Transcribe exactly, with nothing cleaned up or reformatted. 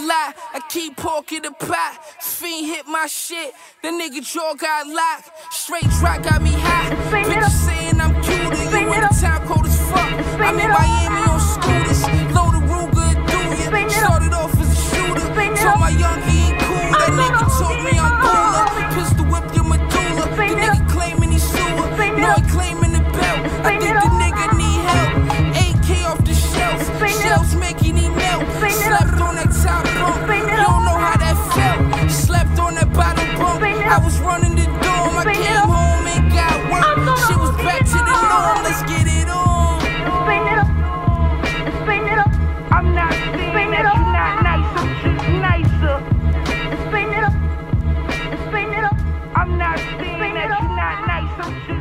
lie. I keep porking the pot. Fiend hit my shit. The nigga jaw got locked. Straight drop got me high. Bitches saying I'm cuter. You in a town cold as fuck. I'm in Miami on scooters. Load the Ruger through ya. Started off as a shooter. Told my young he ain't cool. That nigga told me I'm cooler. Pistol whip your medulla. The nigga claiming he sewer. No, he claiming the belt. I think the nigga need help. A K off the shelf. Shells making he melt. Slept on that top bump. You don't know how that felt. Slept on that bottom bump. I was running the dorm. I came home and got work. Shit was back to the norm. Let's get it on. I'm not saying that you're not nice. I'm just nicer. I'm not saying that you're not nice. I'm just